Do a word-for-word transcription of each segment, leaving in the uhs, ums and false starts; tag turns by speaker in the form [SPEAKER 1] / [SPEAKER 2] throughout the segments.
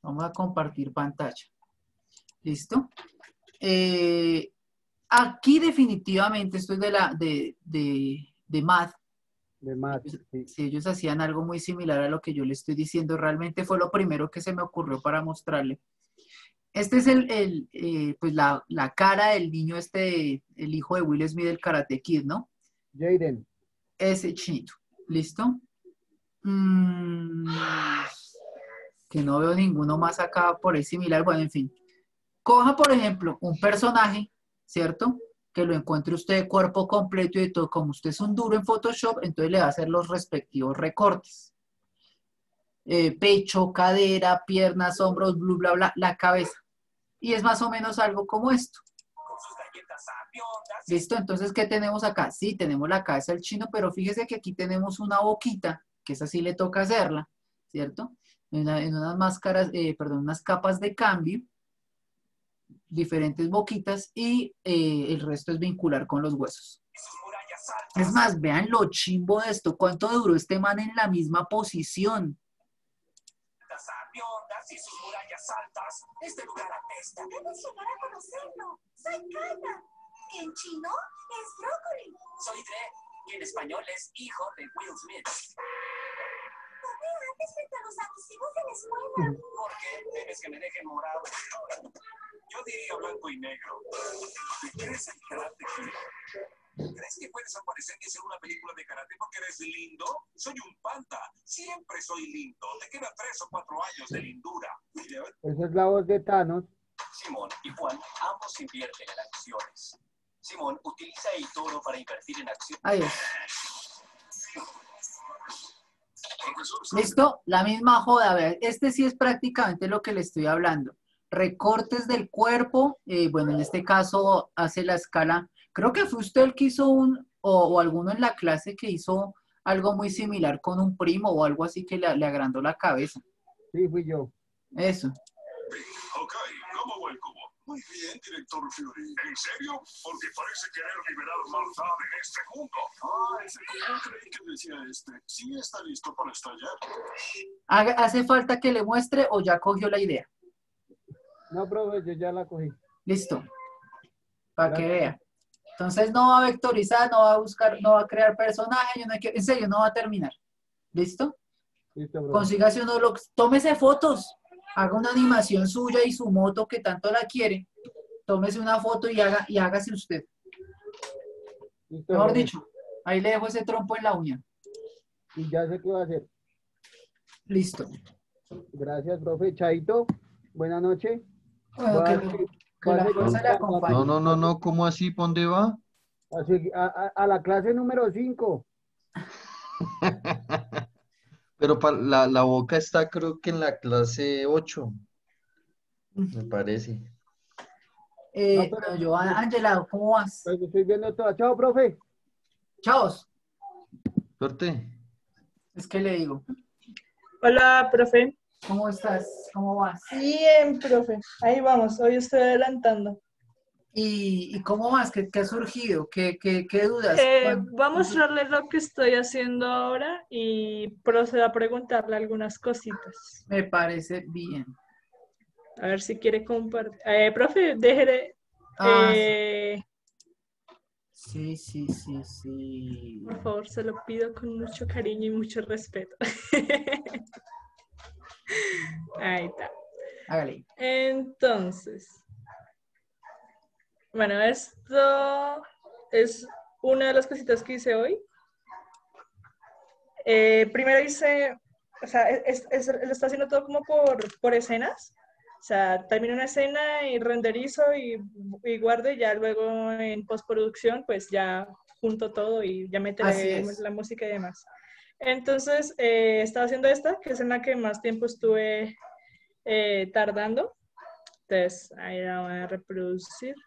[SPEAKER 1] Vamos a compartir pantalla. ¿Listo? Eh, aquí definitivamente esto es de la de, de, de Math.
[SPEAKER 2] De Math, sí.
[SPEAKER 1] Si ellos hacían algo muy similar a lo que yo le estoy diciendo, realmente fue lo primero que se me ocurrió para mostrarle. Este es el, el eh, pues la, la cara del niño este, el hijo de Will Smith del Karate Kid, ¿no?
[SPEAKER 2] Jaden.
[SPEAKER 1] Ese chinito. ¿Listo? Mm, que no veo ninguno más acá por ahí similar. Bueno, en fin. Coja, por ejemplo, un personaje, ¿cierto? Que lo encuentre usted de cuerpo completo y de todo. Como usted es un duro en Photoshop, entonces le va a hacer los respectivos recortes. Eh, pecho, cadera, piernas, hombros, bla, bla, bla, la cabeza. Y es más o menos algo como esto. ¿Listo? Entonces, ¿qué tenemos acá? Sí, tenemos la cabeza del chino, pero fíjese que aquí tenemos una boquita, que esa sí le toca hacerla, ¿cierto? En, una, en unas máscaras, eh, perdón, unas capas de cambio, diferentes boquitas, y eh, el resto es vincular con los huesos. Es más, vean lo chimbo de esto, cuánto duró este man en la misma posición.
[SPEAKER 3] Y sus murallas altas. Este lugar apesta. Debes llegar a conocerlo. Soy Kana. En chino es brócoli. Soy Dre, y en español es hijo de Will Smith. Tomé antes frente a los abusivos de la escuela. ¿Por qué tienes que me dejen morado? Yo diría blanco y negro. ¿Te crees el karate kid? ¿Crees que puedes aparecer y hacer una película de karate porque eres lindo? Soy un panda. Siempre soy lindo. Te quedan tres o cuatro años de lindura.
[SPEAKER 2] Esa es la voz de Thanos.
[SPEAKER 3] Simón y Juan ambos invierten en acciones. Simón utiliza el toro para invertir en acciones.
[SPEAKER 1] Ahí es. ¿Listo? La misma joda. A ver, este sí es prácticamente lo que le estoy hablando. Recortes del cuerpo. Eh, bueno, en este caso hace la escala. Creo que fue usted el que hizo un, o, o alguno en la clase que hizo algo muy similar con un primo o algo así que le, le agrandó la cabeza.
[SPEAKER 2] Sí, fui yo.
[SPEAKER 1] Eso.
[SPEAKER 4] Ok, ¿cómo va el cubo? Muy bien, director Fury. ¿En serio? Porque parece querer liberar maldad en este mundo. Ah, ese yo creí que decía este. Sí está listo para estallar.
[SPEAKER 1] Haga- ¿Hace falta que le muestre o ya cogió la idea?
[SPEAKER 2] No, profe, yo ya la cogí.
[SPEAKER 1] Listo. Para que
[SPEAKER 2] Gracias.
[SPEAKER 1] vea. Entonces no va a vectorizar, no va a buscar, no va a crear personaje, yo no hay que- en serio, no va a terminar. ¿Listo?
[SPEAKER 2] Listo, profe.
[SPEAKER 1] Consígase uno, lo, tómese fotos, haga una animación suya y su moto que tanto la quiere, tómese una foto y, haga, y hágase usted.
[SPEAKER 2] Listo,
[SPEAKER 1] Mejor
[SPEAKER 2] profe.
[SPEAKER 1] dicho, ahí le dejo ese trompo en la uña.
[SPEAKER 2] Y ya sé qué va a hacer.
[SPEAKER 1] Listo.
[SPEAKER 2] Gracias, profe. Chaito. Buenas noches.
[SPEAKER 1] Bueno,
[SPEAKER 2] Voy
[SPEAKER 1] que,
[SPEAKER 2] a,
[SPEAKER 1] lo-
[SPEAKER 2] seguir-
[SPEAKER 1] que
[SPEAKER 2] voy a
[SPEAKER 1] la
[SPEAKER 2] seguir
[SPEAKER 1] fuerza le
[SPEAKER 2] descansando.
[SPEAKER 1] acompañe.
[SPEAKER 5] No, no, no, no, ¿cómo así? ¿Por dónde va?
[SPEAKER 2] A, segui- a, a- a la clase número cinco.
[SPEAKER 5] Pero pa- la, la boca está creo que en la clase ocho, me parece.
[SPEAKER 2] No,
[SPEAKER 1] Eh,
[SPEAKER 2] pero
[SPEAKER 1] bueno, yo, Ángela, ¿cómo vas?
[SPEAKER 2] pues, estoy viendo todo. Chao, profe.
[SPEAKER 1] Chavos,
[SPEAKER 5] Suerte.
[SPEAKER 1] es que le digo,
[SPEAKER 6] Hola, profe.
[SPEAKER 1] ¿cómo estás? ¿Cómo vas?
[SPEAKER 6] Bien, profe. Ahí vamos, hoy estoy adelantando.
[SPEAKER 1] ¿Y, y cómo vas? ¿Qué, qué ha surgido? ¿Qué, qué, qué dudas?
[SPEAKER 6] Eh,
[SPEAKER 1] ¿Cuán-
[SPEAKER 6] voy a mostrarle lo que estoy haciendo ahora y procedo a preguntarle algunas cositas.
[SPEAKER 1] Me parece bien.
[SPEAKER 6] A ver si quiere compartir. Eh, profe, déjele.
[SPEAKER 1] Ah,
[SPEAKER 6] eh,
[SPEAKER 1] sí, sí, sí, sí.
[SPEAKER 6] por favor, se lo pido con mucho cariño y mucho respeto. Ahí está.
[SPEAKER 1] Hágale.
[SPEAKER 6] Entonces, bueno, esto es una de las cositas que hice hoy. Eh, primero hice, o sea, es, es, lo está haciendo todo como por, por escenas. O sea, termino una escena y renderizo y, y guardo y ya luego en postproducción pues ya junto todo y ya
[SPEAKER 1] Así
[SPEAKER 6] meteré
[SPEAKER 1] es.
[SPEAKER 6] la música y demás. Entonces, eh, estaba haciendo esta, que es en la que más tiempo estuve eh, tardando. Entonces, ahí la voy a reproducir.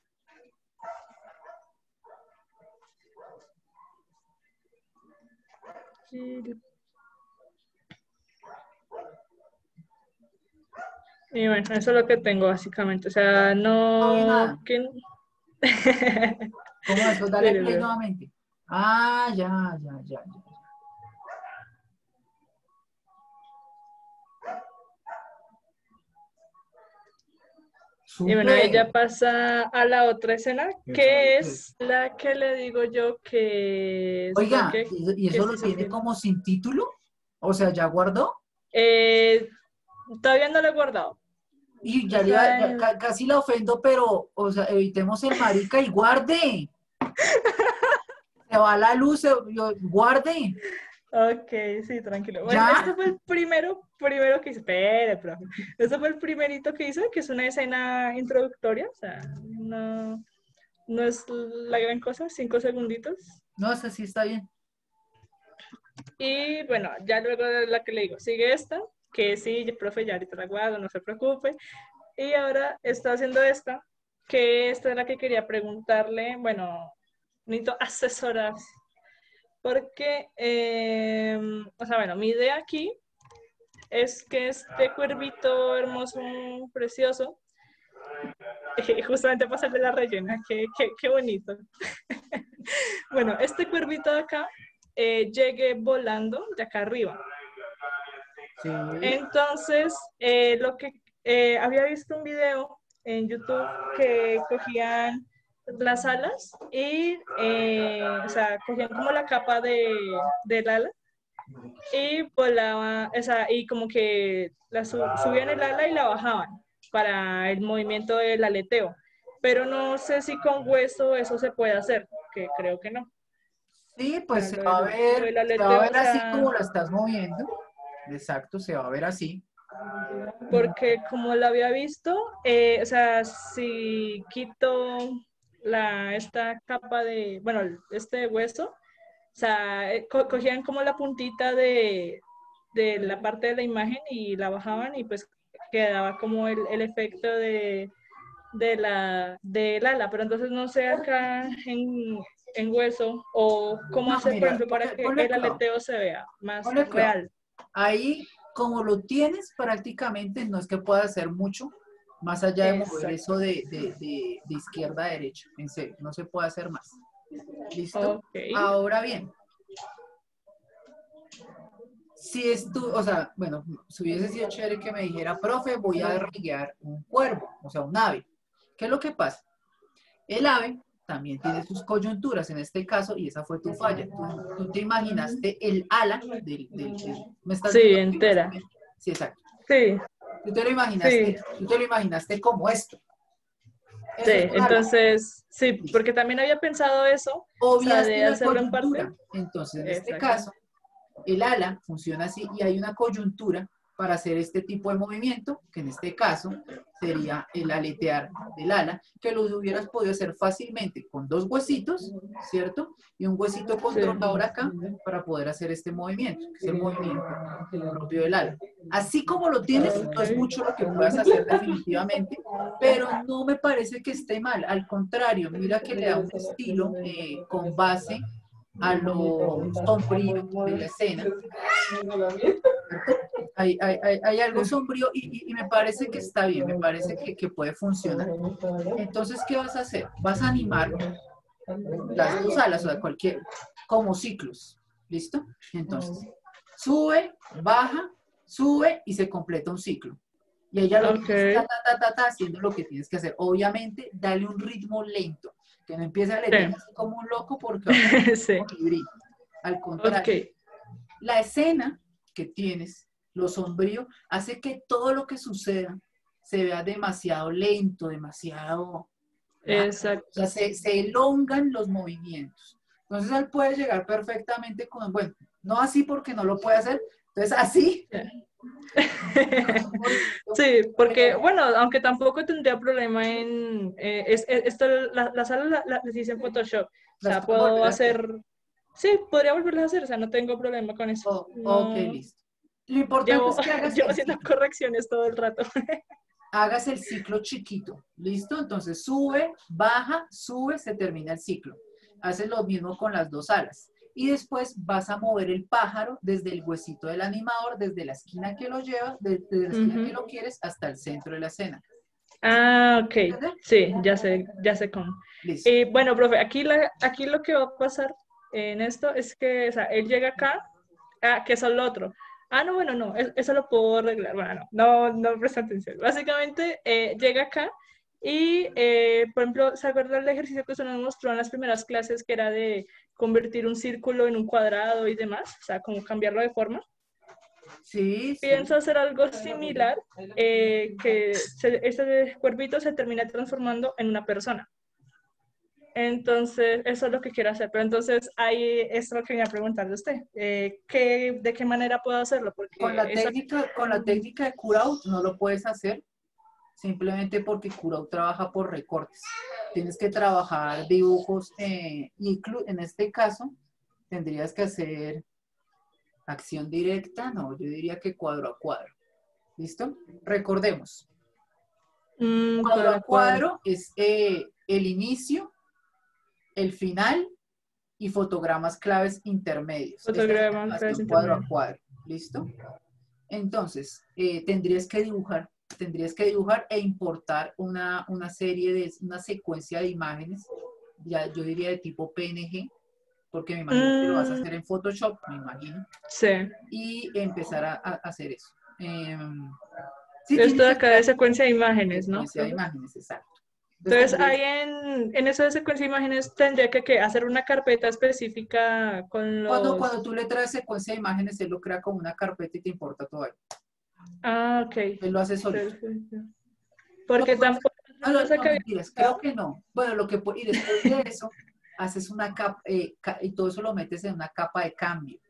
[SPEAKER 6] Y bueno, eso es lo que tengo básicamente. O sea,
[SPEAKER 1] No vi
[SPEAKER 6] no...
[SPEAKER 1] nada.
[SPEAKER 6] ¿Quién?
[SPEAKER 1] ¿Cómo es? Pues dale
[SPEAKER 6] Dile,
[SPEAKER 1] play
[SPEAKER 6] bro.
[SPEAKER 1] nuevamente. Ah, ya, ya, ya, ya.
[SPEAKER 6] Y bueno,
[SPEAKER 1] Súper.
[SPEAKER 6] ella pasa a la otra escena, que es la que le digo yo que...
[SPEAKER 1] Oiga,
[SPEAKER 6] que,
[SPEAKER 1] ¿y y
[SPEAKER 6] que
[SPEAKER 1] eso
[SPEAKER 6] sí
[SPEAKER 1] lo tiene
[SPEAKER 6] sufrió.
[SPEAKER 1] como sin título? O sea, ¿ya guardó?
[SPEAKER 6] Eh, todavía no lo he guardado.
[SPEAKER 1] Y ya, le iba-
[SPEAKER 6] Está
[SPEAKER 1] ya
[SPEAKER 6] en-
[SPEAKER 1] ca- casi la ofendo, pero, o sea, evitemos el marica y guarde. Se va la luz, se- yo- guarde.
[SPEAKER 6] Ok, sí, tranquilo. Bueno,
[SPEAKER 1] Ya.
[SPEAKER 6] este fue el primero, primero que hice. Espere, profe. Este fue el primerito que hice, que es una escena introductoria. O sea, no, no es la gran cosa, cinco segunditos.
[SPEAKER 1] No, esa sí está bien.
[SPEAKER 6] Y bueno, ya luego de la que le digo, sigue esta, que sí, profe, ya ahorita la guardo, no se preocupe. Y ahora está haciendo esta, que esta es la que quería preguntarle. Bueno, necesito asesorar. Porque, eh, o sea, bueno, mi idea aquí es que este cuervito hermoso, precioso, justamente para hacerle la rellena, qué, qué, qué bonito. Bueno, este cuervito de acá eh, llegue volando de acá arriba.
[SPEAKER 1] Sí.
[SPEAKER 6] Entonces, eh, lo que eh, había visto un video en YouTube que cogían las alas y, eh, o sea, cogían como la capa de, del ala y volaba, o sea, y como que la su- subían el ala y la bajaban para el movimiento del aleteo. Pero no sé si con hueso eso se puede hacer, que creo que no.
[SPEAKER 1] Sí,
[SPEAKER 6] O
[SPEAKER 1] pues
[SPEAKER 6] sea,
[SPEAKER 1] se
[SPEAKER 6] lo
[SPEAKER 1] va a
[SPEAKER 6] del, lo
[SPEAKER 1] ver,
[SPEAKER 6] del
[SPEAKER 1] se va a
[SPEAKER 6] aleteo, o
[SPEAKER 1] ver así
[SPEAKER 6] sea,
[SPEAKER 1] como la estás moviendo. Exacto, se va a ver así.
[SPEAKER 6] porque como lo había visto, eh, o sea, si quito la, esta capa de, bueno, este hueso, o sea, eh, co- cogían como la puntita de, de la parte de la imagen y la bajaban y pues quedaba como el, el efecto de, de la, del ala, pero entonces no sé acá en, en hueso o cómo
[SPEAKER 1] No,
[SPEAKER 6] hacer, por
[SPEAKER 1] mira,
[SPEAKER 6] ejemplo, para
[SPEAKER 1] ponle,
[SPEAKER 6] que
[SPEAKER 1] ponle
[SPEAKER 6] el
[SPEAKER 1] cuidado,
[SPEAKER 6] aleteo se vea más
[SPEAKER 1] ponle cuidado.
[SPEAKER 6] real.
[SPEAKER 1] Ahí, como lo tienes prácticamente, no es que pueda hacer mucho, más allá de mover
[SPEAKER 6] Exacto.
[SPEAKER 1] eso de, de, de, de izquierda a derecha. En serio, no se puede hacer más. ¿Listo?
[SPEAKER 6] Ok.
[SPEAKER 1] Ahora bien, si es tú, o sea, bueno, si hubiese sido chévere que me dijera, profe, voy a riguear un cuervo, o sea, un ave. ¿Qué es lo que pasa? El ave también tiene sus coyunturas en este caso y esa fue tu falla. Tú, tú te imaginaste el ala del, del, del- ¿me estás
[SPEAKER 6] Sí,
[SPEAKER 1] viendo?
[SPEAKER 6] entera.
[SPEAKER 1] Sí, exacto.
[SPEAKER 6] Sí,
[SPEAKER 1] Tú te lo
[SPEAKER 6] sí,
[SPEAKER 1] imaginaste, tú te lo imaginaste como esto.
[SPEAKER 6] sí.
[SPEAKER 1] Eso es un ala.
[SPEAKER 6] Entonces, sí, porque también había pensado eso, o sea,
[SPEAKER 1] Obviaste
[SPEAKER 6] de
[SPEAKER 1] la
[SPEAKER 6] hacerlo en parte.
[SPEAKER 1] coyuntura. Entonces, en este
[SPEAKER 6] Exacto.
[SPEAKER 1] caso, el ala funciona así y hay una coyuntura para hacer este tipo de movimiento, que en este caso sería el aletear del ala, que lo hubieras podido hacer fácilmente con dos huesitos, ¿cierto? Y un huesito controlador acá para poder hacer este movimiento, que es el movimiento propio del ala. Así como lo tienes, no es mucho lo que puedas hacer definitivamente, pero no me parece que esté mal. Al contrario, mira que le da un estilo eh, con base a lo sombrío de la escena, ¿cierto? Hay, hay, hay, hay algo sombrío y, y, y me parece que está bien, me parece que, que puede funcionar. Entonces, ¿qué vas a hacer? Vas a animar las dos alas, o sea, cualquier, como ciclos, ¿listo? Entonces, sube, baja, sube y se completa un ciclo. Y ella lo tienes ta,
[SPEAKER 6] Ok.
[SPEAKER 1] ta, ta, ta, ta, haciendo lo que tienes que hacer. Obviamente, dale un ritmo lento, que no empiece a leer así como un loco porque va a
[SPEAKER 6] Sí.
[SPEAKER 1] ser Al
[SPEAKER 6] Ok.
[SPEAKER 1] contrario, la escena que tienes, lo sombrío, hace que todo lo que suceda se vea demasiado lento, demasiado... ¿verdad?
[SPEAKER 6] Exacto.
[SPEAKER 1] O sea, se, se elongan los movimientos. Entonces él puede llegar perfectamente con, bueno, no así porque no lo puede hacer, entonces así.
[SPEAKER 6] Sí, porque, bueno, aunque tampoco tendría problema en, eh, es, es- esto, la, la sala la, la- las hice en Photoshop, o
[SPEAKER 1] Las
[SPEAKER 6] sea,
[SPEAKER 1] puedes
[SPEAKER 6] puedo
[SPEAKER 1] volver a hacer.
[SPEAKER 6] hacer, sí, podría volverlas a hacer, o sea, no tengo problema con eso.
[SPEAKER 1] Oh,
[SPEAKER 6] No,
[SPEAKER 1] ok, listo. Lo importante
[SPEAKER 6] llevo,
[SPEAKER 1] es que hagas
[SPEAKER 6] llevo
[SPEAKER 1] el
[SPEAKER 6] haciendo
[SPEAKER 1] ciclo.
[SPEAKER 6] correcciones todo el rato.
[SPEAKER 1] Hagas el ciclo chiquito, ¿listo? Entonces sube, baja, sube, se termina el ciclo. Haces lo mismo con las dos alas. Y después vas a mover el pájaro desde el huesito del animador, desde la esquina que lo llevas, desde, desde la esquina
[SPEAKER 6] Ujú.
[SPEAKER 1] que lo quieres hasta el centro de la escena.
[SPEAKER 6] Ah, ok,
[SPEAKER 1] ¿Entiendes?
[SPEAKER 6] sí, ya sé, ya sé cómo.
[SPEAKER 1] Listo.
[SPEAKER 6] Y bueno, profe, aquí, la, aquí lo que va a pasar en esto es que, o sea, él llega acá, ah, que eso es lo otro. Ah, no, bueno, no, es- eso lo puedo arreglar. Bueno, no, no, no presta atención. Básicamente, eh, llega acá Y, eh, por ejemplo, ¿se acuerdan del ejercicio que usted nos mostró en las primeras clases, que era de convertir un círculo en un cuadrado y demás? O sea, como cambiarlo de forma.
[SPEAKER 1] Sí, sí.
[SPEAKER 6] Pienso hacer algo similar, eh, que se, ese cuerpito se termina transformando en una persona. Entonces, eso es lo que quiero hacer. Pero entonces, ahí es lo que quería preguntarle a usted. Eh, ¿qué, ¿De qué manera puedo hacerlo? Porque
[SPEAKER 1] Con la
[SPEAKER 6] eso...
[SPEAKER 1] técnica, con la técnica de Kurout no lo puedes hacer simplemente porque Kurout trabaja por recortes. Tienes que trabajar dibujos, eh, inclu- en este caso, tendrías que hacer acción directa, no, yo diría que cuadro a cuadro. ¿Listo? Recordemos,
[SPEAKER 6] Mm,
[SPEAKER 1] cuadro
[SPEAKER 6] cuadro
[SPEAKER 1] a
[SPEAKER 6] a cuadro.
[SPEAKER 1] cuadro es eh, el inicio, el final y fotogramas claves intermedios. Esta es la
[SPEAKER 6] Fotograma, clases
[SPEAKER 1] animación cuadro a
[SPEAKER 6] intermedias.
[SPEAKER 1] cuadro. ¿Listo? Entonces, eh, tendrías que dibujar, tendrías que dibujar e importar una, una serie de, una secuencia de imágenes, ya yo diría de tipo P N G, porque me imagino que lo vas a
[SPEAKER 6] Mm,
[SPEAKER 1] hacer en Photoshop, me imagino,
[SPEAKER 6] sí.
[SPEAKER 1] y empezar a, a hacer eso. Eh, sí,
[SPEAKER 6] Esto
[SPEAKER 1] tienes
[SPEAKER 6] de
[SPEAKER 1] que
[SPEAKER 6] acá de
[SPEAKER 1] crear
[SPEAKER 6] secuencia de imágenes, ¿no,
[SPEAKER 1] secuencia de
[SPEAKER 6] profe?
[SPEAKER 1] imágenes, exacto. Entonces,
[SPEAKER 6] Entonces,
[SPEAKER 1] tendrías,
[SPEAKER 6] ahí en, en esa secuencia de imágenes tendría que, ¿qué? Hacer una carpeta específica con
[SPEAKER 1] cuando,
[SPEAKER 6] los...
[SPEAKER 1] cuando tú le traes secuencia de imágenes, él lo crea como una carpeta y te importa todo ahí.
[SPEAKER 6] Ah, ok.
[SPEAKER 1] Él lo hace solito.
[SPEAKER 6] Perfecto.
[SPEAKER 1] No,
[SPEAKER 6] Porque
[SPEAKER 1] pues,
[SPEAKER 6] tampoco
[SPEAKER 1] no,
[SPEAKER 6] otra
[SPEAKER 1] no,
[SPEAKER 6] cosa
[SPEAKER 1] no,
[SPEAKER 6] que había
[SPEAKER 1] mentiras, creo
[SPEAKER 6] pensado.
[SPEAKER 1] que no. Bueno, lo que pu- y después de eso, haces una capa, eh, ca- y todo eso lo metes en una capa de cambio,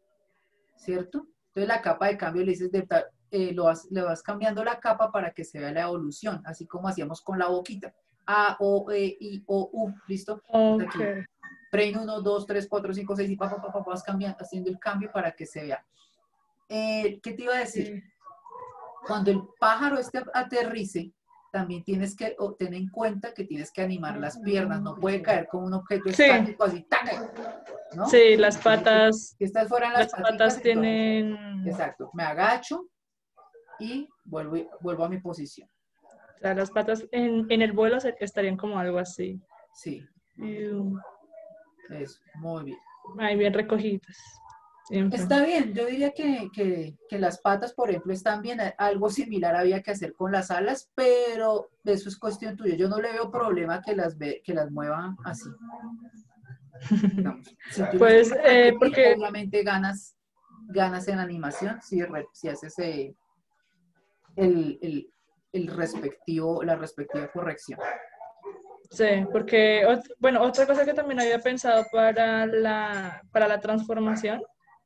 [SPEAKER 1] ¿cierto? Entonces la capa de cambio le dices, de tal- eh, lo vas, le vas cambiando la capa para que se vea la evolución, así como hacíamos con la boquita. A, O, E, I, O, U, ¿listo? Entonces
[SPEAKER 6] Ok.
[SPEAKER 1] aquí, brain uno, dos, tres, cuatro, cinco, seis y pa, pa, pa, pa, vas cambiando, haciendo el cambio para que se vea. Eh, ¿qué te iba a decir?
[SPEAKER 6] Sí.
[SPEAKER 1] Cuando el pájaro este aterrice, también tienes que o, tener en cuenta que tienes que animar las piernas, no puede caer como un objeto
[SPEAKER 6] Sí,
[SPEAKER 1] estático así, ¡taca! ¿No?
[SPEAKER 6] sí, las patas,
[SPEAKER 1] Si estas fueran las
[SPEAKER 6] las
[SPEAKER 1] paticas,
[SPEAKER 6] patas
[SPEAKER 1] entonces,
[SPEAKER 6] tienen,
[SPEAKER 1] exacto, me agacho y vuelvo, vuelvo a mi posición.
[SPEAKER 6] o sea, las patas en, en el vuelo se- estarían como algo así.
[SPEAKER 1] Sí,
[SPEAKER 6] Y, um,
[SPEAKER 1] eso, muy bien.
[SPEAKER 6] ahí bien recogidas. Siempre.
[SPEAKER 1] Está bien, yo diría que, que, que las patas, por ejemplo, están bien. Algo similar había que hacer con las alas, pero eso es cuestión tuya. Yo no le veo problema que las, ve, que las muevan así. Digamos, si tú las
[SPEAKER 6] Pues,
[SPEAKER 1] quieres
[SPEAKER 6] eh,
[SPEAKER 1] repetir,
[SPEAKER 6] porque,
[SPEAKER 1] obviamente ganas, ganas en animación si, re- si haces eh, el, el, el respectivo, la respectiva corrección.
[SPEAKER 6] sí, porque, ot- bueno, otra cosa que también había pensado para la, para la transformación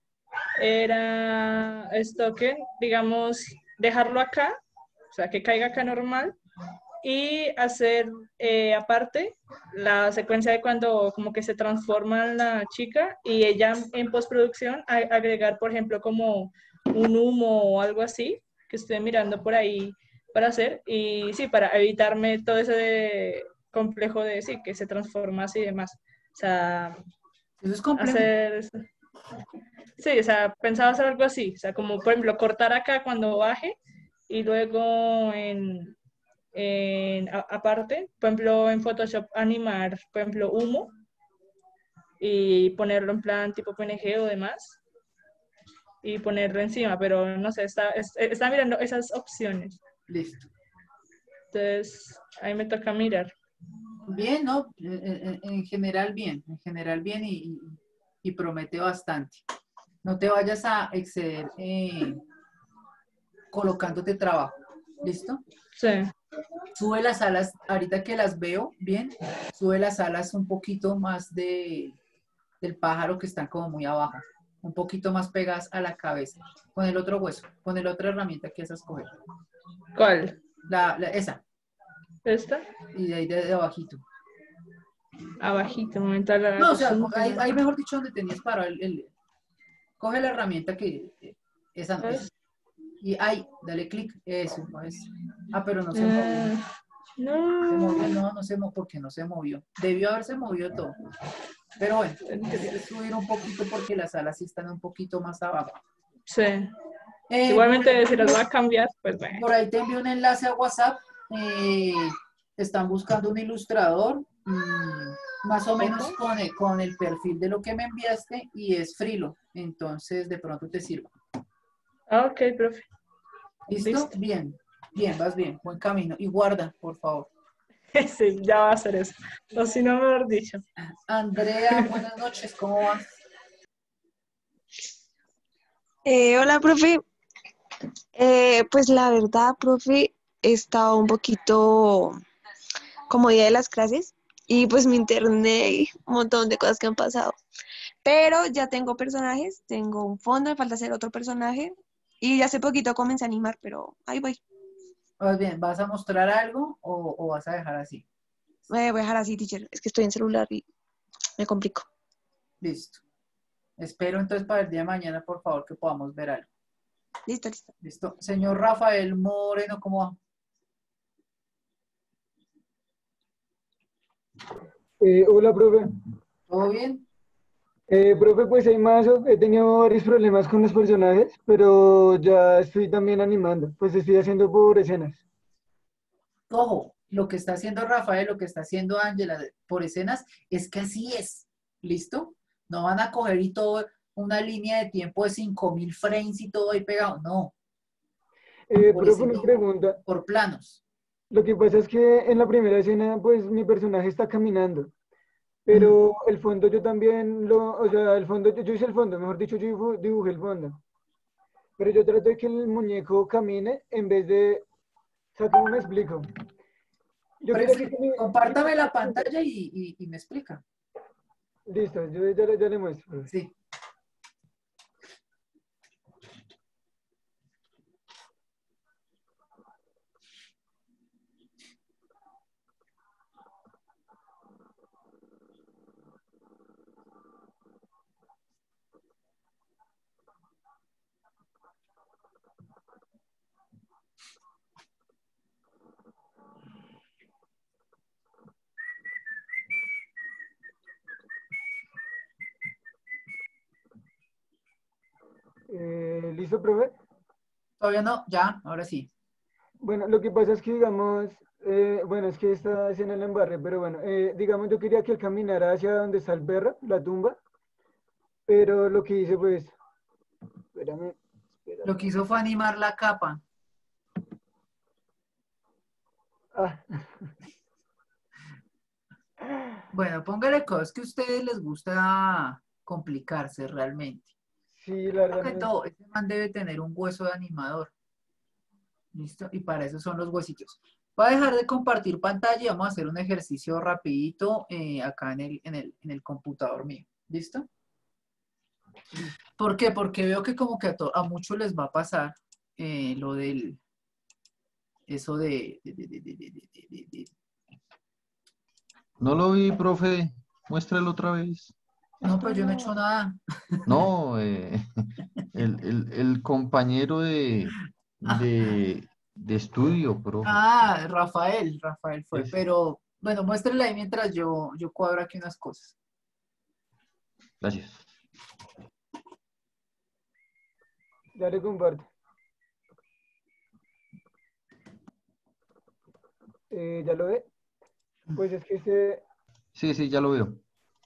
[SPEAKER 6] era esto que, digamos, dejarlo acá, o sea, que caiga acá normal, y hacer eh, aparte la secuencia de cuando como que se transforma la chica y ella en postproducción a- agregar, por ejemplo, como un humo o algo así que estoy mirando por ahí para hacer, y sí, para evitarme todo ese de- complejo de sí, que se transforma así y demás. O sea,
[SPEAKER 1] Eso es complejo.
[SPEAKER 6] hacer eso. Sí, o sea, pensaba hacer algo así, o sea, como por ejemplo cortar acá cuando baje y luego en, en- a- aparte, por ejemplo en Photoshop animar, por ejemplo, humo y ponerlo en plan tipo P N G o demás y ponerlo encima, pero no sé, está, es- está mirando esas opciones.
[SPEAKER 1] Listo.
[SPEAKER 6] Entonces, ahí me toca mirar.
[SPEAKER 1] Bien, ¿no? En, en- en general bien, en general bien y, y- y promete bastante. No te vayas a exceder eh, colocándote trabajo. ¿Listo?
[SPEAKER 6] Sí,
[SPEAKER 1] Sube las alas, ahorita que las veo bien, sube las alas un poquito más de, del pájaro que están como muy abajo, un poquito más pegadas a la cabeza, con el otro hueso, con la otra herramienta que vas a escoger.
[SPEAKER 6] ¿cuál?
[SPEAKER 1] La, la- esa,
[SPEAKER 6] ¿Esta?
[SPEAKER 1] y de ahí de, de abajito.
[SPEAKER 6] Abajito, un momento la
[SPEAKER 1] No, o sea,
[SPEAKER 6] acostumbre.
[SPEAKER 1] ahí, ahí mejor dicho donde tenías para el, el- coge la herramienta que, eh, esa no, esa. Y ahí, dale clic, eso, no es. Ah, pero no se movió.
[SPEAKER 6] Ah,
[SPEAKER 1] Se movió,
[SPEAKER 6] no.
[SPEAKER 1] no, no se movió, porque no se movió. Debió haberse movido todo. Pero bueno, tienes que subir un poquito porque las alas sí están un poquito más abajo.
[SPEAKER 6] Sí.
[SPEAKER 1] Eh, por,
[SPEAKER 6] Igualmente, si las
[SPEAKER 1] ahí,
[SPEAKER 6] va a cambiar, pues bueno.
[SPEAKER 1] por ahí te envío un enlace a WhatsApp. Eh, están buscando un ilustrador, mmm, más o menos con el, con el perfil de lo que me enviaste y es frilo. Entonces, de pronto te sirva.
[SPEAKER 6] Ah, ok, profe.
[SPEAKER 1] ¿Listo?
[SPEAKER 6] Listo.
[SPEAKER 1] Bien, bien, vas bien, buen camino. Y guarda, por favor.
[SPEAKER 6] Sí, ya va a ser eso. O si no, mejor dicho.
[SPEAKER 1] Andrea, buenas noches, ¿cómo vas?
[SPEAKER 7] Eh, hola, profe. Eh, pues la verdad, profe, he estado un poquito como día de las clases y pues me interné y un montón de cosas que han pasado. Pero ya tengo personajes, tengo un fondo, me falta hacer otro personaje y hace poquito comencé a animar, pero ahí voy.
[SPEAKER 1] Pues bien, ¿vas a mostrar algo o, o vas a dejar así?
[SPEAKER 7] Me voy a dejar así, teacher. Es que estoy en celular y me complico.
[SPEAKER 1] Listo. Espero entonces para el día de mañana, por favor, que podamos ver algo.
[SPEAKER 7] Listo, listo.
[SPEAKER 1] Listo. Señor Rafael Moreno, ¿cómo va?
[SPEAKER 2] Eh, hola, profe.
[SPEAKER 1] ¿Todo bien?
[SPEAKER 2] Eh, profe, pues hay más, he tenido varios problemas con los personajes, pero ya estoy también animando, pues estoy haciendo por escenas.
[SPEAKER 1] Ojo, lo que está haciendo Rafael, lo que está haciendo Ángela por escenas, es que así es. ¿Listo? No van a coger y todo una línea de tiempo de cinco mil frames y todo ahí pegado. No,
[SPEAKER 2] Eh,
[SPEAKER 1] por
[SPEAKER 2] profe,
[SPEAKER 1] ese
[SPEAKER 2] una
[SPEAKER 1] tiempo,
[SPEAKER 2] pregunta.
[SPEAKER 1] por planos.
[SPEAKER 2] Lo que pasa es que en la primera escena, pues mi personaje está caminando,
[SPEAKER 1] Mm.
[SPEAKER 2] pero el fondo yo también lo, o sea, el fondo, yo, yo hice el fondo, mejor dicho, yo dibu- dibujé el fondo, pero yo trato de que el muñeco camine en vez de, o sea, ¿cómo me explico? Yo quería que...
[SPEAKER 1] Prefi-
[SPEAKER 2] cami-
[SPEAKER 1] compártame la pantalla y, y- y me explica.
[SPEAKER 2] Listo, yo ya, le- ya le muestro, profe.
[SPEAKER 1] Sí.
[SPEAKER 2] Eh, ¿listo, profe?
[SPEAKER 1] Todavía no, ya, ahora sí.
[SPEAKER 2] Bueno, lo que pasa es que, digamos, eh, bueno, es que esta escena la embarré, pero bueno, eh, digamos, yo quería que él caminara hacia donde está el perro, la tumba, pero lo que hice, pues, espérame,
[SPEAKER 1] Lo
[SPEAKER 2] espérame.
[SPEAKER 1] que hizo fue animar la capa.
[SPEAKER 2] Ah,
[SPEAKER 1] Bueno, póngale cosas que a ustedes les gusta complicarse realmente.
[SPEAKER 2] sí, la
[SPEAKER 1] Creo
[SPEAKER 2] verdad,
[SPEAKER 1] que
[SPEAKER 2] no me-
[SPEAKER 1] todo, ese man debe tener un hueso de animador. ¿Listo? Y para eso son los huesitos. Voy a dejar de compartir pantalla y vamos a hacer un ejercicio rapidito eh, acá en el, en, el, en el computador mío. ¿Listo? ¿Por qué? Porque veo que como que a, to- a muchos les va a pasar eh, lo del, eso de, de, de, de, de, de, de, de, de-
[SPEAKER 5] No lo vi, profe. Muéstralo otra vez.
[SPEAKER 1] No, pues yo no he hecho nada.
[SPEAKER 5] No, eh, el, el- el compañero de, de, de estudio, profe.
[SPEAKER 1] Ah, Rafael, Rafael fue,
[SPEAKER 5] Ese.
[SPEAKER 1] pero bueno, muéstrele ahí mientras yo, yo cuadro aquí unas cosas.
[SPEAKER 5] Gracias.
[SPEAKER 2] ya le comparto. Eh, ¿ya lo ve? Pues es que este,
[SPEAKER 5] Sí, sí, ya lo veo.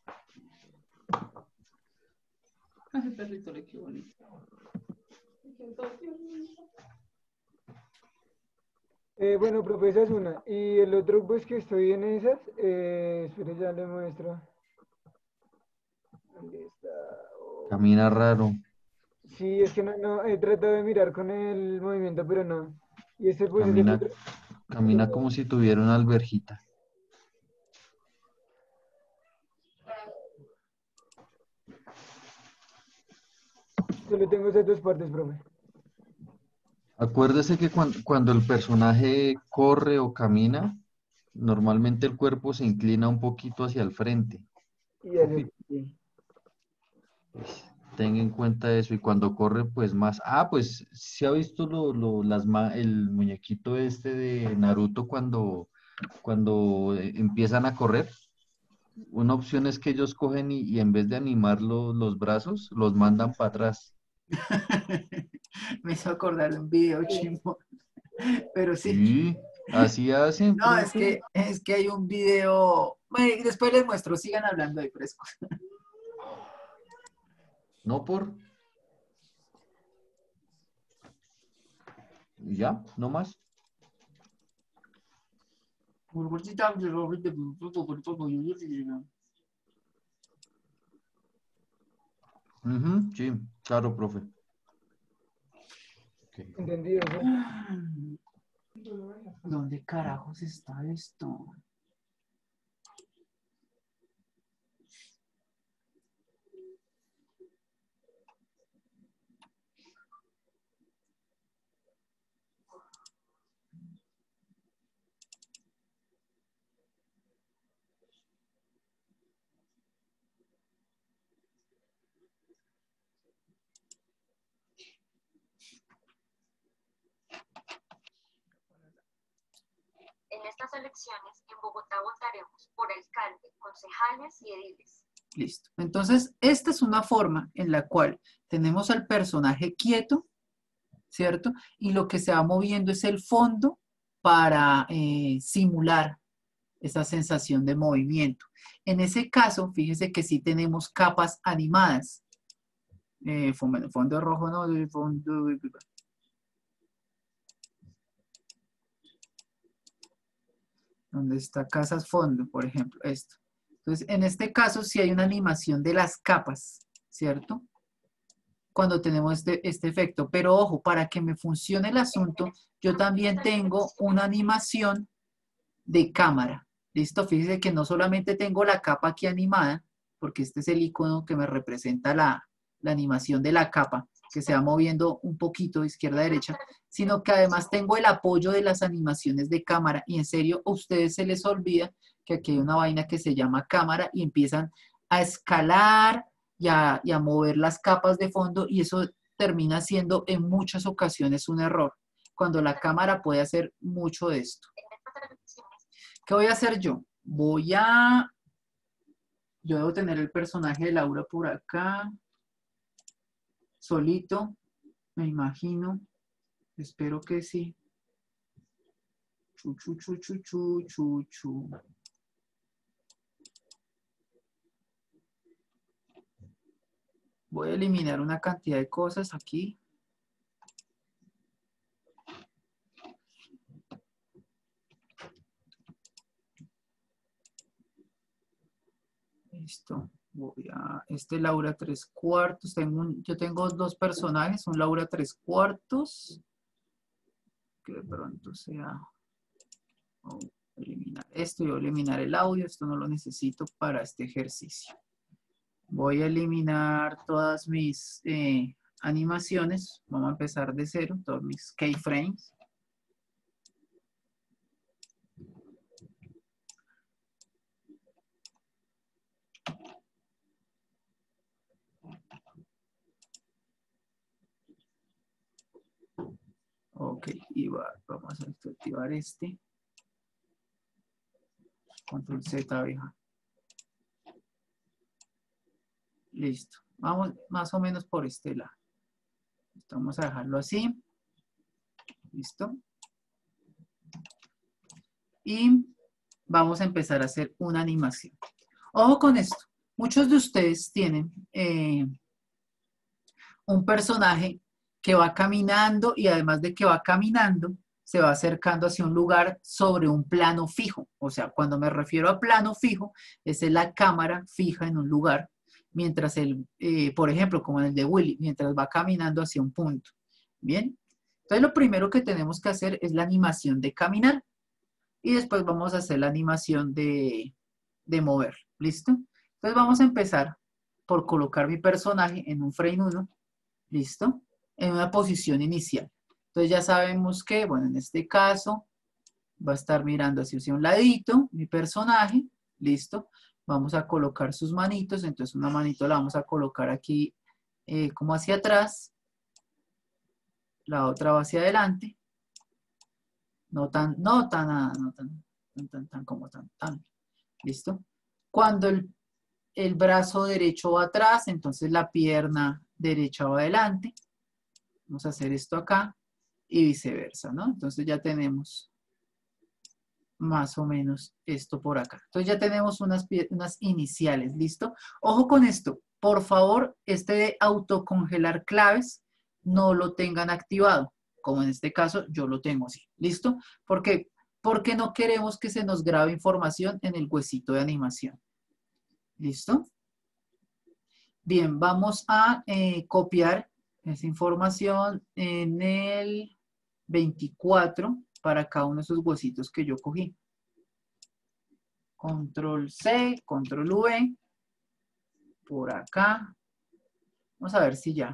[SPEAKER 1] Ay, perrito, qué bonito.
[SPEAKER 2] eh, bueno, profe, esa es una. Y el otro, pues que estoy en esas, eh, espere, ya le muestro. ¿Dónde está? Oh.
[SPEAKER 5] Camina raro.
[SPEAKER 2] Sí, es que no, no, he tratado de mirar con el movimiento, pero no. Y este, pues es el
[SPEAKER 5] Camina,
[SPEAKER 2] otro.
[SPEAKER 5] camina como si tuviera una alberjita.
[SPEAKER 2] Solo tengo esas dos partes, profe.
[SPEAKER 5] Acuérdese que cuan- cuando el personaje corre o camina, normalmente el cuerpo se inclina un poquito hacia el frente.
[SPEAKER 2] Y hacer,
[SPEAKER 5] Poquito.
[SPEAKER 2] sí.
[SPEAKER 5] Pues, tenga en cuenta eso. Y cuando corre, pues más. Ah, pues se ha visto lo, lo- las ma- el muñequito este de Naruto cuando, cuando eh, empiezan a correr. Una opción es que ellos cogen y, y en vez de animar lo- los brazos, los mandan para atrás.
[SPEAKER 1] Me hizo acordar de un video chimbo, pero sí.
[SPEAKER 5] Sí, así hacen,
[SPEAKER 1] No, es
[SPEAKER 5] profe.
[SPEAKER 1] que, es que hay un video. Bueno, y después les muestro, sigan hablando ahí fresco.
[SPEAKER 5] No por. Ya, no más. Ujú, sí, claro, profe. Ok.
[SPEAKER 2] Entendido, ¿sí?
[SPEAKER 1] ¿Dónde carajos está esto?
[SPEAKER 8] En estas elecciones en Bogotá votaremos por alcalde, concejales y ediles.
[SPEAKER 1] Listo. Entonces, esta es una forma en la cual tenemos al personaje quieto, ¿cierto? Y lo que se va moviendo es el fondo para eh, simular esa sensación de movimiento. En ese caso, fíjese que sí tenemos capas animadas. Eh, fondo, fondo rojo, no, fondo... ¿Dónde está casas fondo, por ejemplo? Esto. Entonces, en este caso sí hay una animación de las capas, ¿cierto? Cuando tenemos este, este efecto. Pero ojo, para que me funcione el asunto, yo también tengo una animación de cámara. ¿Listo? Fíjense que no solamente tengo la capa aquí animada, porque este es el icono que me representa la, la animación de la capa, que se va moviendo un poquito de izquierda a derecha, sino que además tengo el apoyo de las animaciones de cámara. Y en serio, a ustedes se les olvida que aquí hay una vaina que se llama cámara y empiezan a escalar y a, y a mover las capas de fondo, y eso termina siendo en muchas ocasiones un error, cuando la cámara puede hacer mucho de esto. ¿Qué voy a hacer yo? Voy a... Yo debo tener el personaje de Laura por acá, solito, me imagino. Espero que sí. Chu, chu, chu, chu, chu, chu, chu. Voy a eliminar una cantidad de cosas aquí. Listo. Voy a... Este Laura tres cuartos. Tengo un, yo tengo dos personajes. Un Laura tres cuartos. Que de pronto sea... Oh, eliminar esto. Yo voy a eliminar el audio. Esto no lo necesito para este ejercicio. Voy a eliminar todas mis eh, animaciones. Vamos a empezar de cero. Todos mis keyframes. Ok, y va, vamos a activar este. Control Z, vieja. Listo. Vamos más o menos por este lado. Listo, vamos a dejarlo así. Listo. Y vamos a empezar a hacer una animación. Ojo con esto. Muchos de ustedes tienen eh, un personaje que va caminando, y además de que va caminando, se va acercando hacia un lugar sobre un plano fijo. O sea, cuando me refiero a plano fijo, esa es la cámara fija en un lugar, mientras el, eh, por ejemplo, como en el de Willy, mientras va caminando hacia un punto. Bien. Entonces, lo primero que tenemos que hacer es la animación de caminar. Y después vamos a hacer la animación de, de mover. ¿Listo? Entonces, vamos a empezar por colocar mi personaje en un frame uno. ¿Listo? En una posición inicial. Entonces ya sabemos que, bueno, en este caso va a estar mirando hacia un ladito mi personaje. Listo. Vamos a colocar sus manitos. Entonces una manito la vamos a colocar aquí eh, como hacia atrás. La otra va hacia adelante. No tan, no tan, no tan, tan, tan, tan como tan, tan. ¿Listo? Cuando el, el brazo derecho va atrás, entonces la pierna derecha va adelante. Vamos a hacer esto acá y viceversa, ¿no? Entonces ya tenemos más o menos esto por acá. Entonces ya tenemos unas, unas iniciales, ¿listo? Ojo con esto. Por favor, este de autocongelar claves no lo tengan activado. Como en este caso, yo lo tengo así. ¿Listo? Porque porque no queremos que se nos grabe información en el huesito de animación. ¿Listo? Bien, vamos a eh, copiar esa información en el veinticuatro para cada uno de esos huesitos que yo cogí. Control C, Control V, por acá. Vamos a ver si ya.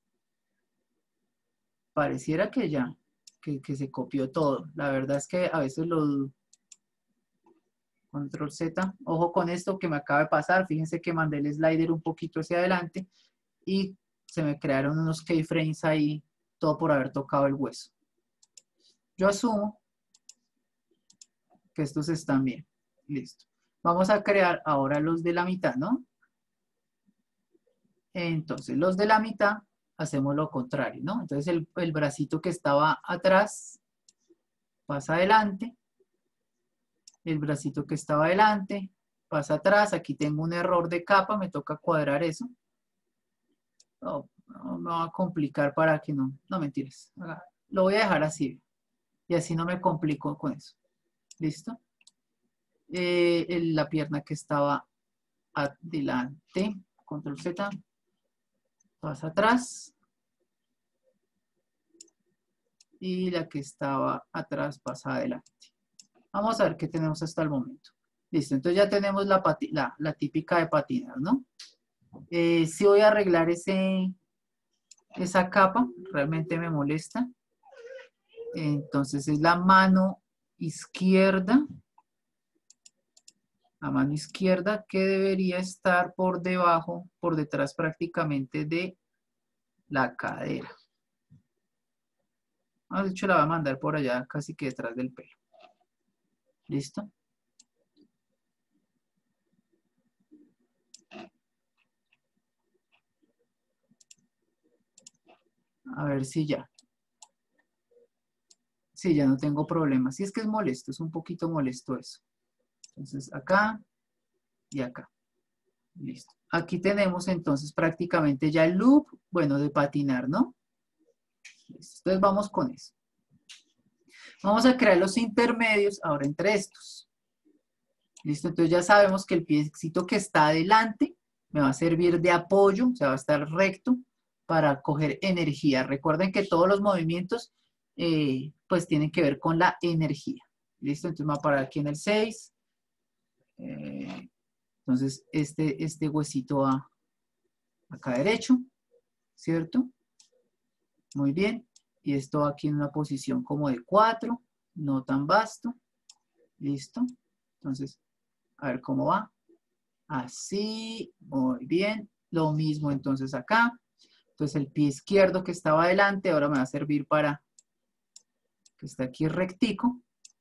[SPEAKER 1] Pareciera que ya, que, que se copió todo. La verdad es que a veces lo dudo. Control Z. Ojo con esto que me acaba de pasar. Fíjense que mandé el slider un poquito hacia adelante y se me crearon unos keyframes ahí, todo por haber tocado el hueso. Yo asumo que estos están bien. Listo. Vamos a crear ahora los de la mitad, ¿no? Entonces, los de la mitad hacemos lo contrario, ¿no? Entonces, el, el bracito que estaba atrás pasa adelante. El bracito que estaba adelante pasa atrás. Aquí tengo un error de capa, me toca cuadrar eso. No, no me va a complicar para que no, no mentiras. Lo voy a dejar así. Y así no me complico con eso. ¿Listo? Eh, el, la pierna que estaba adelante, Control Z, pasa atrás. Y la que estaba atrás pasa adelante. Vamos a ver qué tenemos hasta el momento. Listo, entonces ya tenemos la, pati la, la típica de patinar, ¿no? Eh, si voy a arreglar ese, esa capa, realmente me molesta. Entonces es la mano izquierda. La mano izquierda que debería estar por debajo, por detrás prácticamente de la cadera. Ah, de hecho la voy a mandar por allá casi que detrás del pelo. ¿Listo? A ver si ya. Sí, ya no tengo problema. Sí, es que es molesto, es un poquito molesto eso. Entonces acá y acá. Listo. Aquí tenemos entonces prácticamente ya el loop, bueno, de patinar, ¿no? Listo. Entonces vamos con eso. Vamos a crear los intermedios ahora entre estos. Listo, entonces ya sabemos que el piecito que está adelante me va a servir de apoyo, o sea, va a estar recto para coger energía. Recuerden que todos los movimientos eh, pues tienen que ver con la energía. Listo, entonces me voy a parar aquí en el seis. Eh, entonces este, este huesito va acá derecho, ¿cierto? Muy bien. Y esto va aquí en una posición como de cuatro, no tan vasto. Listo. Entonces, a ver cómo va. Así, muy bien. Lo mismo entonces acá. Entonces el pie izquierdo que estaba adelante ahora me va a servir para que esté aquí rectico.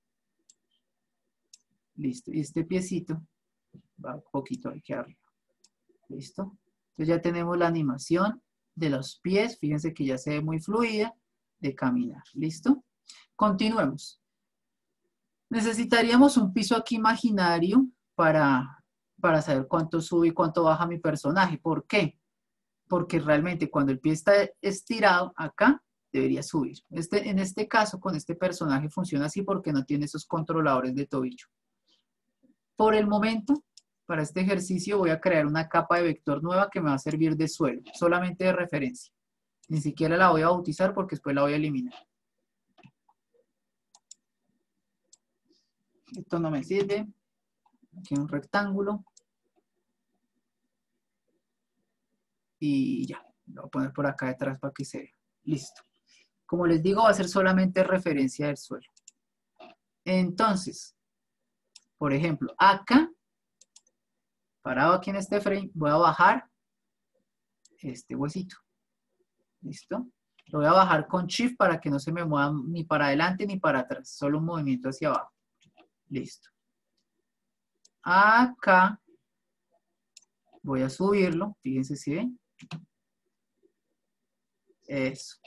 [SPEAKER 1] Listo. Y este piecito va un poquito aquí arriba. Listo. Entonces ya tenemos la animación de los pies. Fíjense que ya se ve muy fluida de caminar. ¿Listo? Continuemos. Necesitaríamos un piso aquí imaginario para, para saber cuánto sube y cuánto baja mi personaje. ¿Por qué? Porque realmente cuando el pie está estirado acá, debería subir. Este, en este caso, con este personaje funciona así porque no tiene esos controladores de tobillo. Por el momento, para este ejercicio voy a crear una capa de vector nueva que me va a servir de suelo, solamente de referencia. Ni siquiera la voy a bautizar porque después la voy a eliminar. Esto no me sirve. Aquí un rectángulo. Y ya, lo voy a poner por acá detrás para que se vea. Listo. Como les digo, va a ser solamente referencia del suelo. Entonces, por ejemplo, acá, parado aquí en este frame, voy a bajar este huesito. ¿Listo? Lo voy a bajar con Shift para que no se me mueva ni para adelante ni para atrás. Solo un movimiento hacia abajo. Listo. Acá voy a subirlo. Fíjense si ven. Eso.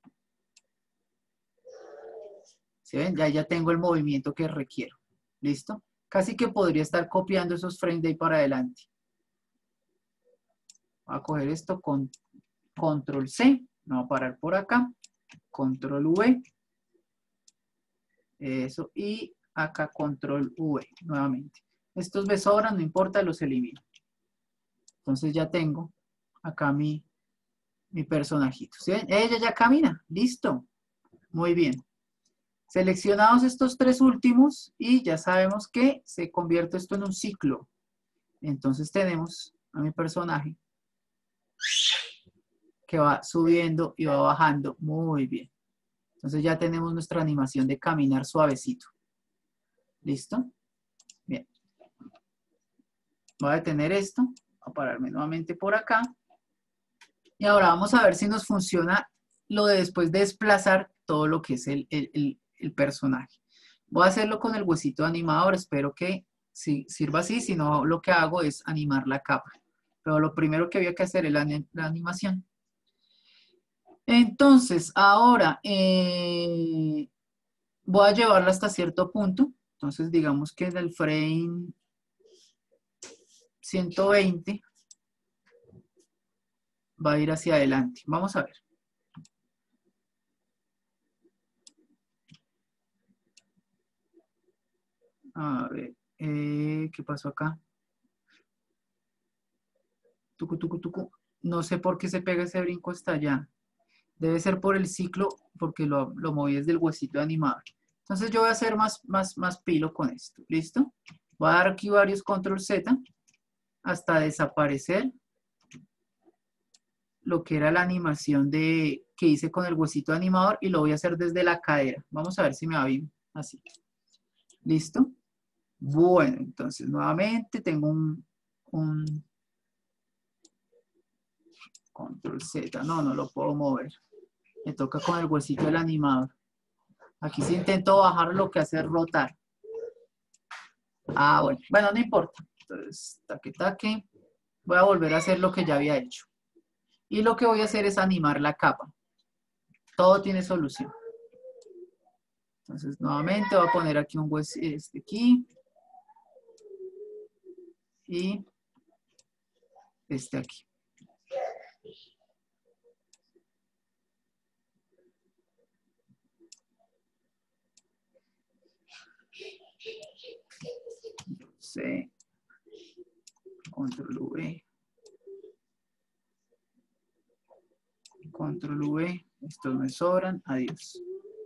[SPEAKER 1] ¿Sí ven? Ya, ya tengo el movimiento que requiero. ¿Listo? Casi que podría estar copiando esos frames de ahí para adelante. Voy a coger esto con Control C. Me voy a parar por acá. Control V. Eso. Y acá control V nuevamente. Estos me sobran, no importa, los elimino. Entonces ya tengo acá mi, mi personajito. ¿Sí? Ella ya camina, listo. Muy bien. Seleccionados estos tres últimos y ya sabemos que se convierte esto en un ciclo. Entonces tenemos a mi personaje que va subiendo y va bajando muy bien. Entonces ya tenemos nuestra animación de caminar suavecito. ¿Listo? Bien. Voy a detener esto. Voy a pararme nuevamente por acá. Y ahora vamos a ver si nos funciona lo de después de desplazar todo lo que es el, el, el, el personaje. Voy a hacerlo con el huesito animador. Espero que sí, sirva así. Si no, lo que hago es animar la capa. Pero lo primero que había que hacer es la, la animación. Entonces, ahora eh, voy a llevarla hasta cierto punto. Entonces, digamos que en el frame ciento veinte va a ir hacia adelante. Vamos a ver. A ver, eh, ¿qué pasó acá? Tucu, tucu, tucu. No sé por qué se pega ese brinco hasta allá. Debe ser por el ciclo, porque lo, lo moví desde el huesito animador. Entonces yo voy a hacer más, más, más pilo con esto. ¿Listo? Voy a dar aquí varios control Z hasta desaparecer lo que era la animación de, que hice con el huesito animador y lo voy a hacer desde la cadera. Vamos a ver si me va bien. Así. ¿Listo? Bueno, entonces nuevamente tengo un, un control Z. No, no lo puedo mover. Me toca con el huesito del animador. Aquí si intento bajar, lo que hace es rotar. Ah, bueno. Bueno, no importa. Entonces, taque, taque. Voy a volver a hacer lo que ya había hecho. Y lo que voy a hacer es animar la capa. Todo tiene solución. Entonces, nuevamente voy a poner aquí un huesito, este aquí. Y este aquí. C, control V, control V, estos me sobran, adiós.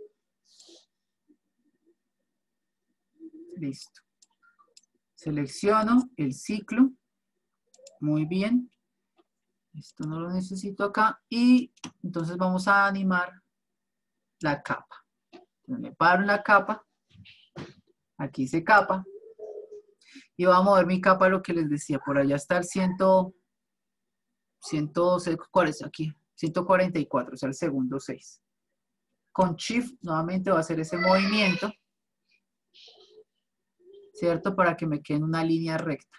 [SPEAKER 1] Listo. Selecciono el ciclo, muy bien. Esto no lo necesito acá y entonces vamos a animar la capa. Entonces me paro en la capa, aquí hice capa. Y voy a mover mi capa, lo que les decía, por allá está el cien, cien, ¿cuál es aquí? ciento cuarenta y cuatro, o sea, el segundo seis. Con Shift, nuevamente voy a hacer ese movimiento, ¿cierto? Para que me quede en una línea recta.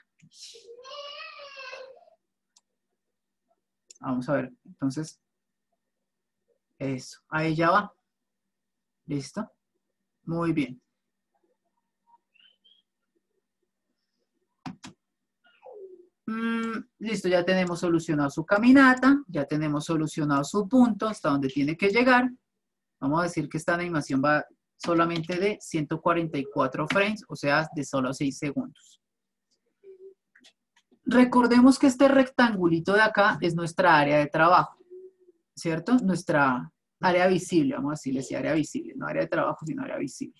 [SPEAKER 1] Vamos a ver, entonces, eso, ahí ya va. ¿Listo? Muy bien. Mm, listo, ya tenemos solucionado su caminata, ya tenemos solucionado su punto, hasta donde tiene que llegar. Vamos a decir que esta animación va solamente de ciento cuarenta y cuatro frames, o sea, de solo seis segundos. Recordemos que este rectangulito de acá es nuestra área de trabajo, ¿cierto? Nuestra área visible, vamos a decirle así, área visible, no área de trabajo, sino área visible.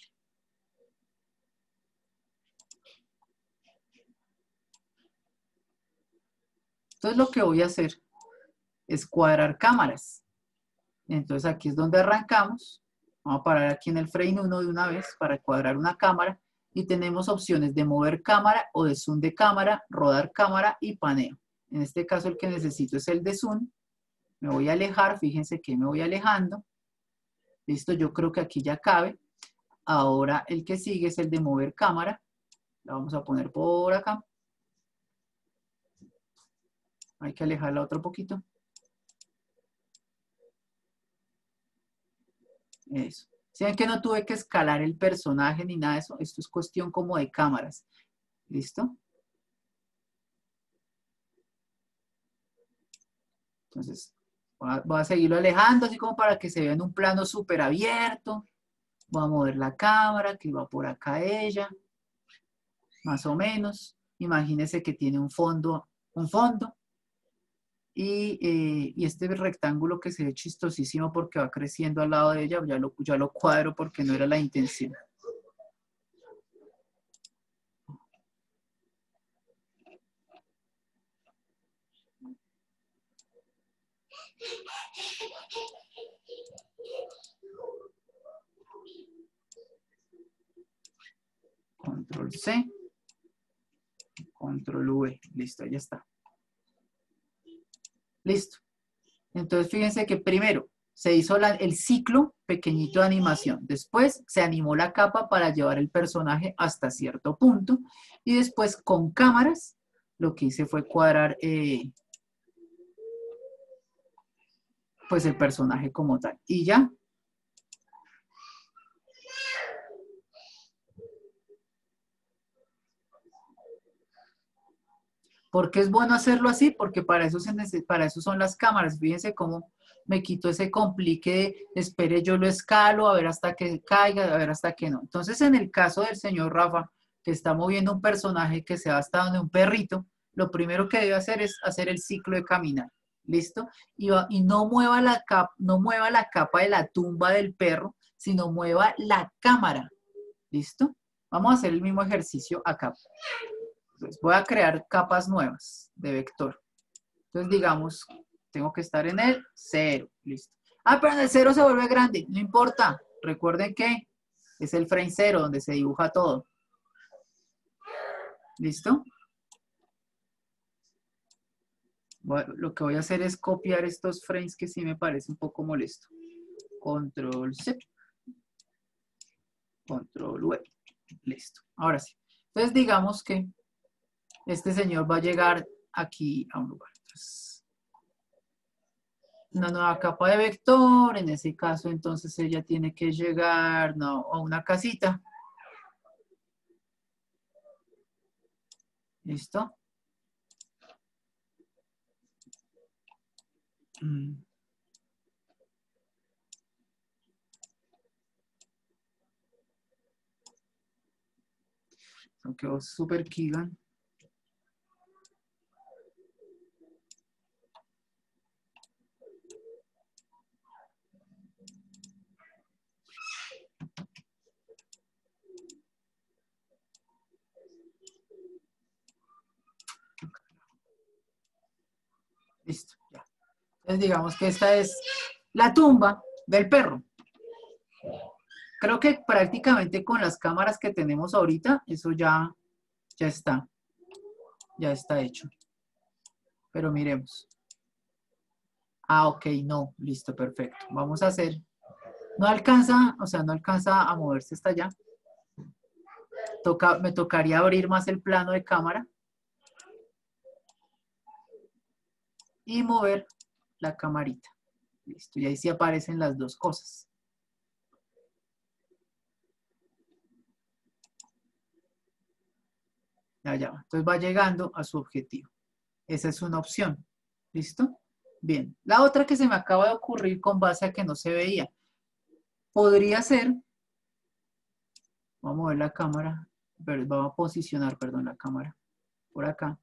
[SPEAKER 1] Entonces lo que voy a hacer es cuadrar cámaras. Entonces aquí es donde arrancamos. Vamos a parar aquí en el frame uno de una vez para cuadrar una cámara. Y tenemos opciones de mover cámara o de zoom de cámara, rodar cámara y paneo. En este caso el que necesito es el de zoom. Me voy a alejar, fíjense que me voy alejando. Listo, yo creo que aquí ya cabe. Ahora el que sigue es el de mover cámara. La vamos a poner por acá. Hay que alejarla otro poquito. Eso. Si ven que no tuve que escalar el personaje ni nada de eso, esto es cuestión como de cámaras. ¿Listo? Entonces, voy a, voy a seguirlo alejando así como para que se vea en un plano súper abierto. Voy a mover la cámara, que va por acá ella, más o menos. Imagínense que tiene un fondo, un fondo. Y, eh, y este rectángulo que se ve chistosísimo porque va creciendo al lado de ella, ya lo, ya lo cuadro porque no era la intención. Control C, Control V, listo, ya está. Listo. Entonces fíjense que primero se hizo la, el ciclo pequeñito de animación, después se animó la capa para llevar el personaje hasta cierto punto y después con cámaras lo que hice fue cuadrar eh, pues el personaje como tal y ya. ¿Por qué es bueno hacerlo así? Porque para eso, se neces- para eso son las cámaras. Fíjense cómo me quito ese complique de espere, yo lo escalo, a ver hasta que caiga, a ver hasta que no. Entonces, en el caso del señor Rafa, que está moviendo un personaje que se va hasta donde un perrito, lo primero que debe hacer es hacer el ciclo de caminar. ¿Listo? Y, va- y no, mueva la capa, no mueva la capa de la tumba del perro, sino mueva la cámara. ¿Listo? Vamos a hacer el mismo ejercicio acá. Entonces voy a crear capas nuevas de vector. Entonces digamos, tengo que estar en el cero. Listo. Ah, pero en el cero se vuelve grande. No importa. Recuerden que es el frame cero donde se dibuja todo. ¿Listo? Bueno, lo que voy a hacer es copiar estos frames que sí me parece un poco molesto. Control C. Control V. Listo. Ahora sí. Entonces digamos que este señor va a llegar aquí a un lugar. Entonces, una nueva capa de vector, en ese caso entonces ella tiene que llegar no, a una casita. ¿Listo? Mm. Eso quedó súper Kigan. Listo, ya. Entonces digamos que esta es la tumba del perro. Creo que prácticamente con las cámaras que tenemos ahorita, eso ya, ya está. Ya está hecho. Pero miremos. Ah, ok, no. Listo, perfecto. Vamos a hacer. No alcanza, o sea, no alcanza a moverse hasta allá. Toca, me tocaría abrir más el plano de cámara. Y mover la camarita. Listo, y ahí sí aparecen las dos cosas. Allá va. Entonces va llegando a su objetivo. Esa es una opción. ¿Listo? Bien. La otra que se me acaba de ocurrir con base a que no se veía. Podría ser, vamos a mover la cámara, vamos a posicionar, perdón, la cámara por acá.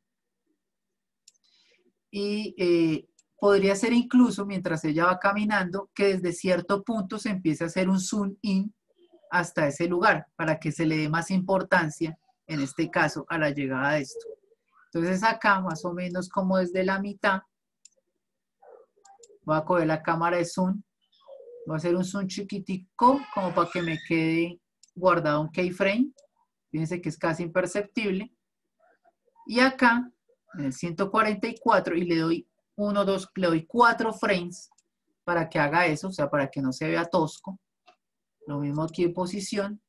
[SPEAKER 1] Y eh, podría ser incluso, mientras ella va caminando, que desde cierto punto se empiece a hacer un zoom in hasta ese lugar, para que se le dé más importancia, en este caso, a la llegada de esto. Entonces acá, más o menos como desde la mitad, voy a coger la cámara de zoom, voy a hacer un zoom chiquitico, como para que me quede guardado un keyframe. Fíjense que es casi imperceptible. Y acá, en el ciento cuarenta y cuatro, y le doy uno, dos, le doy cuatro frames para que haga eso, o sea, para que no se vea tosco. Lo mismo aquí en posición.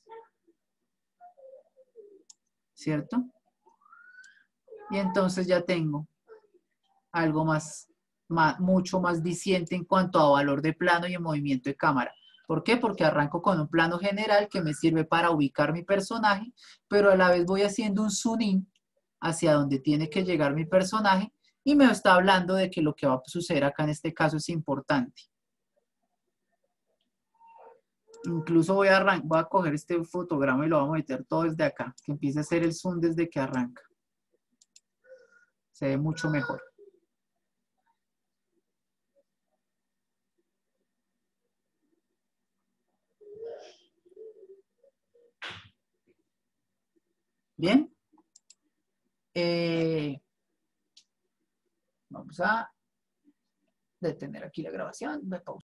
[SPEAKER 1] ¿Cierto? Y entonces ya tengo algo más, más, mucho más diciente en cuanto a valor de plano y en movimiento de cámara. ¿Por qué? Porque arranco con un plano general que me sirve para ubicar mi personaje, pero a la vez voy haciendo un zoom in hacia donde tiene que llegar mi personaje y me está hablando de que lo que va a suceder acá en este caso es importante. Incluso voy a, arran- voy a coger este fotograma y lo vamos a meter todo desde acá, que empiece a hacer el zoom desde que arranca. Se ve mucho mejor. Bien. Eh, vamos a detener aquí la grabación.